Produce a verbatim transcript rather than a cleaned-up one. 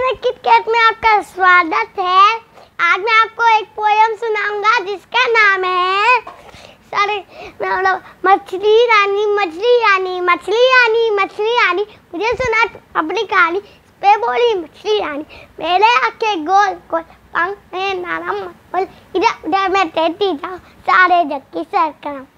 मेरे किटकैट में आपका स्वागत है। आज मैं आपको एक पोयम सुनाऊंगा जिसका नाम है सारे मतलब मछली रानी मछली रानी मछली रानी मछली रानी मुझे सुना अपनी कहानी। पे बोली मछली रानी, मेरे आंखें गोल गोल पंख में नरम, इधर उधर मैं तैरती जाऊं सारे जग की सैर कराऊं।